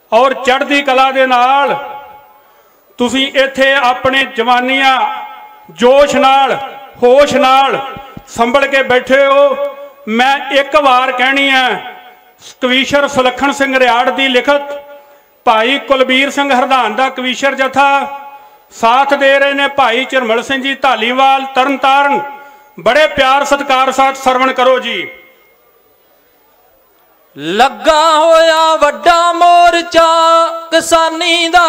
और चढ़दी कला दे नाल तुसीं इत्थे अपने जवानियां जोश नाल होश नाल संभल के बैठे हो। मैं एक बार कहनी है, कवीशर सुलखन सिंह रियाड़ की लिखत भाई कुलबीर सिंह हरदान का कवीशर जथा साथ दे रहे ने भाई झरमल सिंह जी धालीवाल तरन तारण। बड़े प्यार सत्कार साथ सरवण करो जी। लगा होया वड्डा मोर्चा किसानी दा,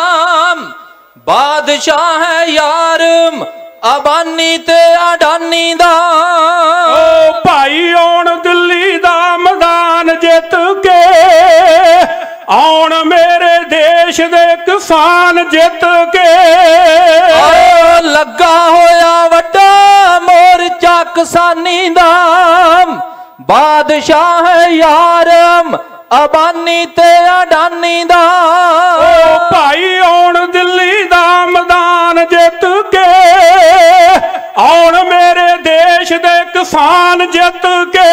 बादशाह है यार अबानी ते अडानी दा। ओ भाई आउण दिल्ली दा मैदान जित के, आउण मेरे देश दे किसान जित के। लगा होया वड्डा मोर्चा किसानी दा, बादशाह है यारम अबानी ते अडानी दा। ओ भाई आउण दिल्ली दा मैदान जित के, आउण मेरे देश दे किसान जित के।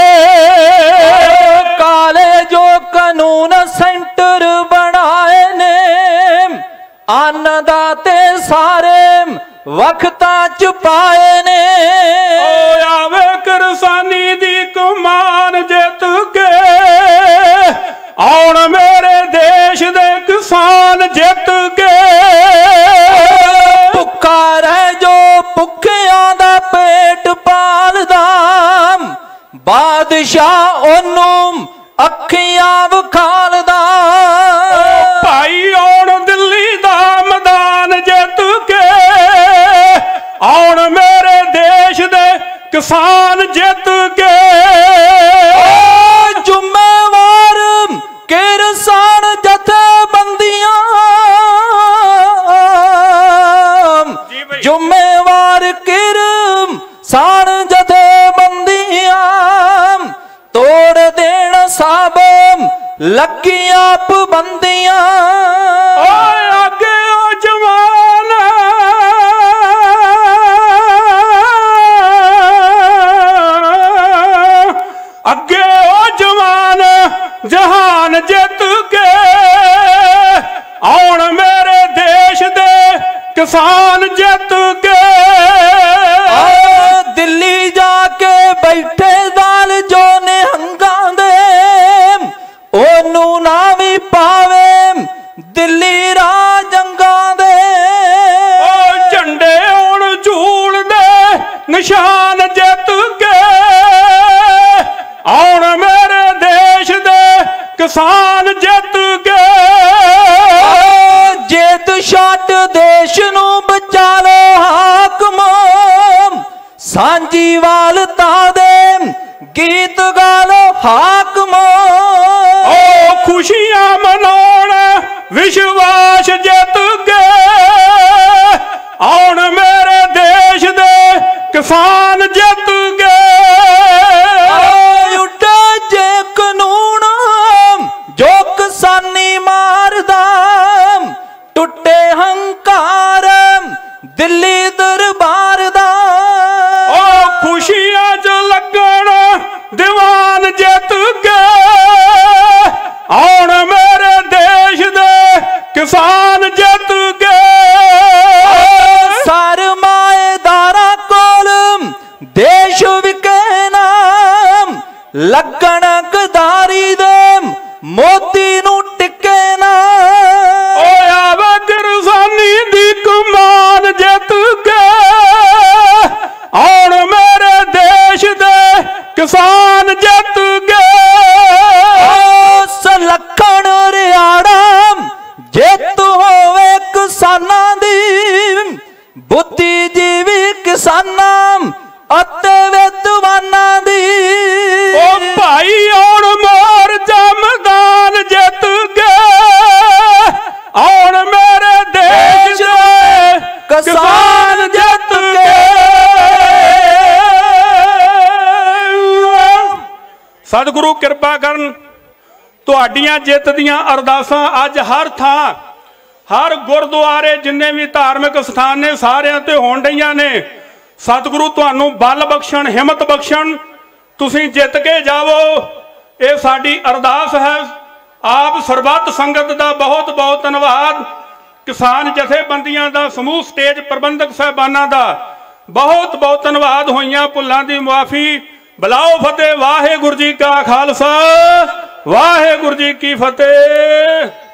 काले जो कानून सेंटर बनाए ने, अन्नदाते सारे वक्ता च पाए ने। ओ आवे किसानी दी कमान जित के, आउण मेरे देश दे किसान जित के। भुखा रह जो भुखियां दा पेट पालदा, बादशाह ओनू अखियां विखालदा। भाई आउण दिल्ली दा मैदान जित के, आउण मेरे देश दे किसान जित के। जुम्मेवार किसान जथेबंदियां, जुम्मेवार किसान जथेबंदियां, तोड़ देण सब लगियां पाबंदियां। आगे ओ जवान अगे ओ जवान जहान जित के, आउण मेरे देश दे किसान जित के। दिल्ली जाके बैठे दाल जो निहंगा दे, ओनू ना भी पावे दिल्ली राजंगा दे। ओ झंडे उण झूल दे निशान जित के, आउण मेरे देश दे किसान जित के। जेत छट देश नू बचा लो हाकम, सांझी वालता दे गीत गा लो हाकम। ओ खुशियां मनाउण विश्वास जित के, आउण मेरे देश दे किसान जित के। उड्डा जे कानून जो किसानी मारदा, टुटे हंकार दिल्ली दरबार दा। ओ खुशियां च लगण दीवान जित के, आउण मेरे देश दे किसान जित के। सरमाएदारा कोल देश विके नाम, लगण गदारी दे मोती नू टिके ना। ओ आवे किसानी दी कमान जित के, आउण मेरे देश दे किसान जित के। सुलखन रियाड़ा जित होवे किसानां दी, बुद्धिजीवी किसानां अते विद्वानां दी। ओ भाई आउण मोर्चा मैदान जित के, आउण मेरे देश दे किसान जित के। सतगुरु कृपा करन, तुहाडियां जित दियां अरदासां अज हर थां हर गुरुद्वारे जिन्ने भी धार्मिक स्थान ने सारियां ते होण डईयां ने। सतगुरु तुहानू बल बख्शण हिम्मत बख्शण, तुसीं जित के जावो। ये साडी अरदास है ਆਪ ਸਰਬੱਤ ਸੰਗਤ ਦਾ ਬਹੁਤ ਬਹੁਤ ਧੰਨਵਾਦ। किसान जथेबंदियां दा समूह स्टेज प्रबंधक साहबाना दा बहुत बहुत धन्यवाद। होइयां भुल्लां दी मुआफी। बुलाओ फतेह। वाहेगुरु जी का खालसा वाहेगुरु जी की फतेह।